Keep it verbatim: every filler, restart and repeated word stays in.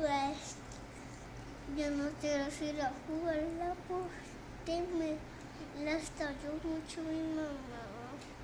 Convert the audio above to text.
Pues yo no quiero ir a jugarla porque me la estalló mucho mi mamá.